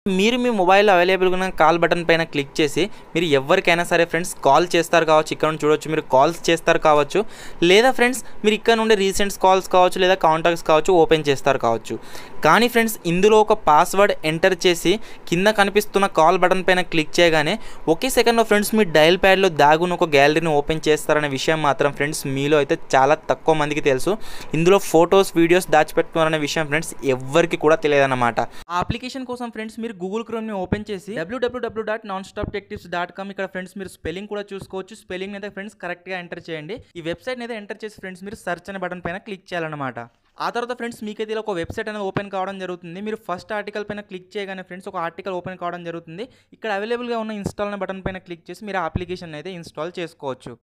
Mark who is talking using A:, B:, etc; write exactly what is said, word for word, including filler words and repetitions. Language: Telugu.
A: మీరు మీ మొబైల్లో అవైలబుల్గా ఉన్న కాల్ బటన్ పైన క్లిక్ చేసి మీరు ఎవరికైనా సరే ఫ్రెండ్స్ కాల్ చేస్తారు కావచ్చు, ఇక్కడ నుండి చూడొచ్చు మీరు కాల్స్ చేస్తారు కావచ్చు, లేదా ఫ్రెండ్స్ మీరు ఇక్కడ నుండి రీసెంట్స్ కాల్స్ కావచ్చు లేదా కాంటాక్ట్స్ కావచ్చు ఓపెన్ చేస్తారు కావచ్చు. కానీ ఫ్రెండ్స్ ఇందులో ఒక పాస్వర్డ్ ఎంటర్ చేసి కింద కనిపిస్తున్న కాల్ బటన్ పైన క్లిక్ చేయగానే ఒకే సెకండ్లో ఫ్రెండ్స్ మీ డయల్ ప్యాడ్లో దాగున్న ఒక గ్యాలరీని ఓపెన్ చేస్తారనే విషయం మాత్రం ఫ్రెండ్స్ మీలో అయితే చాలా తక్కువ మందికి తెలుసు. ఇందులో ఫొటోస్ వీడియోస్ దాచిపెట్టుకున్నారనే విషయం ఫ్రెండ్స్ ఎవ్వరికి కూడా తెలియదన్నమాట. ఆ అప్లికేషన్ కోసం ఫ్రెండ్స్ మీరు గూగుల్ క్రోమ్ని ఓపెన్ చేసి డబ్ల్యూడబ్ల్యూడబ్ల్యూ dot non stop tech tips dot com ఇక్కడ ఫ్రెండ్స్ మీరు స్పెల్లింగ్ కూడా చూసుకోవచ్చు. స్పెల్లింగ్ అయితే ఫ్రెండ్స్ కరెక్ట్గా ఎంటర్ చేయండి. ఈ వెబ్సైట్ అయితే ఎంటర్ చేసి ఫ్రెండ్స్ మీరు సెర్చ్ అనే బటన్ పైన క్లిక్ చేయాలన్నమాట. ఆ తర్వాత ఫ్రెండ్స్ మీకైతే ఇలా ఒక వెబ్సైట్ అనేది ఓపెన్ కావడం జరుగుతుంది. మీరు ఫస్ట్ ఆర్టికల్ పైన క్లిక్ చేయగానే ఫ్రెండ్స్ ఒక ఆర్టికల్ ఓపెన్ కావడం జరుగుతుంది. ఇక్కడ అవైలబుల్గా ఉన్న ఇన్స్టాల్ అనే బటన్ పైన క్లిక్ చేసి మీరు ఆ అప్లికేషన్ అయితే ఇన్స్టాల్ చేసుకోవచ్చు.